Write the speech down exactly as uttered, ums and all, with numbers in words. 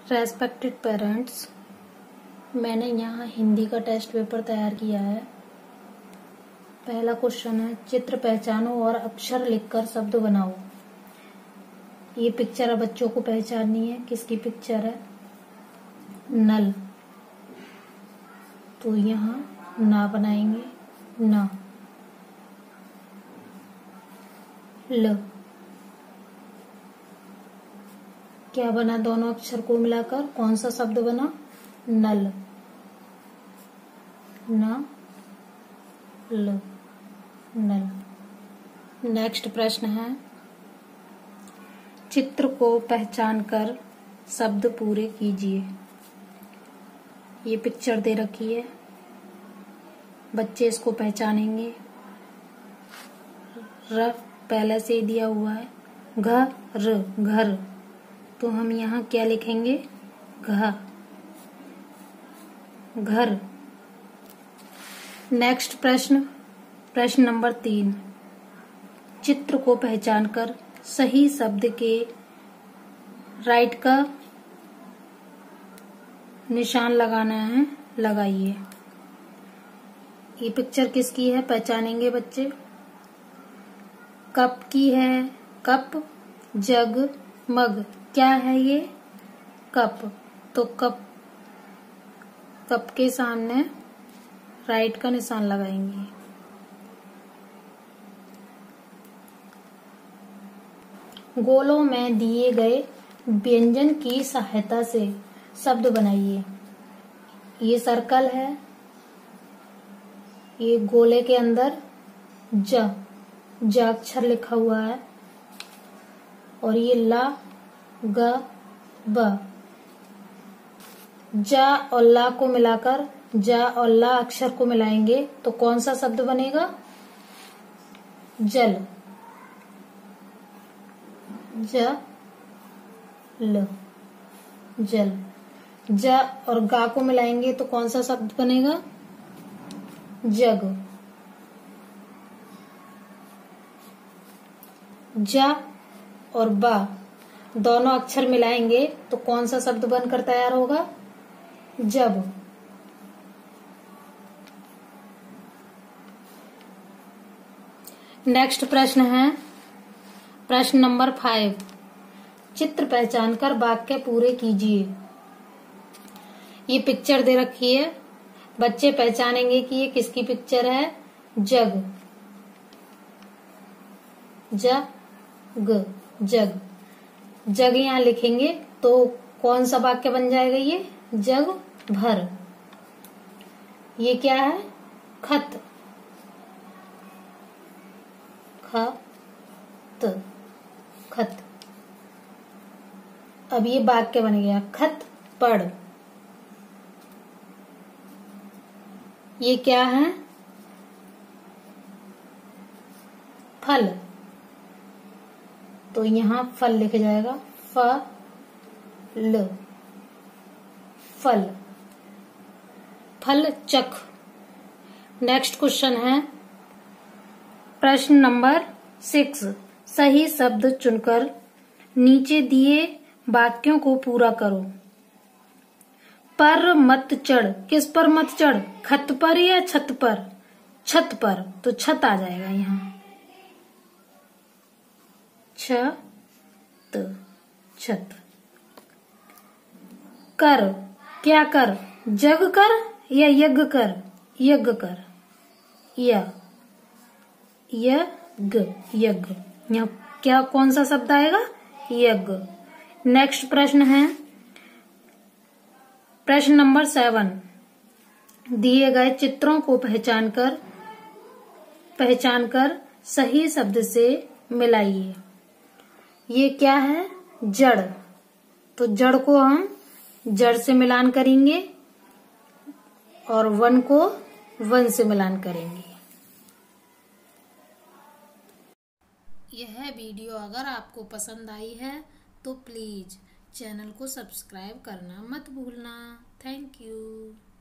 Respected parents, मैंने यहाँ हिंदी का टेस्ट पेपर तैयार किया है। पहला क्वेश्चन है, चित्र पहचानो और अक्षर लिखकर शब्द बनाओ। ये पिक्चर है, बच्चों को पहचाननी है। किसकी पिक्चर है? नल। तो यहाँ ना बनाएंगे, ना। ल क्या बना? दोनों अक्षर को मिलाकर कौन सा शब्द बना? नल। न ल नल। नेक्स्ट प्रश्न है, चित्र को पहचान कर शब्द पूरे कीजिए। ये पिक्चर दे रखी है, बच्चे इसको पहचानेंगे। र पहले से दिया हुआ है, घर घर, तो हम यहाँ क्या लिखेंगे? घ घर। नेक्स्ट प्रश्न, प्रश्न नंबर तीन, चित्र को पहचान कर सही शब्द के राइट का निशान लगाना है, लगाइए। ये पिक्चर किसकी है? पहचानेंगे बच्चे। कप की है, कप, जग, मग। क्या है ये? कप। तो कप कप के सामने राइट का निशान लगाएंगे। गोलों में दिए गए व्यंजन की सहायता से शब्द बनाइए। ये सर्कल है, ये गोले के अंदर ज ज अक्षर लिखा हुआ है, और ये ला, ग, ब। ज और ला को मिलाकर, ज और ला अक्षर को मिलाएंगे तो कौन सा शब्द बनेगा? जल। ज ल जल। ज और गा को मिलाएंगे तो कौन सा शब्द बनेगा? जग। ज और बा दोनों अक्षर मिलाएंगे तो कौन सा शब्द बनकर तैयार होगा? जब। नेक्स्ट प्रश्न है, प्रश्न नंबर फाइव, चित्र पहचान कर वाक्य पूरे कीजिए। ये पिक्चर दे रखी है, बच्चे पहचानेंगे कि ये किसकी पिक्चर है। जग, जग, जग। जग यहाँ लिखेंगे तो कौन सा वाक्य बन जाएगा? ये जग भर। ये क्या है? खत, खत, खत। अब ये वाक्य बन गया, खत पढ़। ये क्या है? फल, तो यहाँ फल लिख जाएगा, फ ल, फल, फल चख। नेक्स्ट क्वेश्चन है, प्रश्न नंबर सिक्स, सही शब्द चुनकर नीचे दिए वाक्यों को पूरा करो। पर मत चढ़, किस पर मत चढ़? खत पर या छत पर? छत पर, तो छत आ जाएगा यहाँ। छत, छत। कर, क्या कर? जग कर या यज्ञ कर? यज्ञ कर, य, यज्ञ, यज्ञ। यहाँ क्या, कौन सा शब्द आएगा? यज्ञ। नेक्स्ट प्रश्न है, प्रश्न नंबर सेवन, दिए गए चित्रों को पहचान कर पहचान कर सही शब्द से मिलाइए। ये क्या है? जड़, तो जड़ को हम जड़ से मिलान करेंगे और वन को वन से मिलान करेंगे। यह वीडियो अगर आपको पसंद आई है तो प्लीज चैनल को सब्सक्राइब करना मत भूलना। Thank you.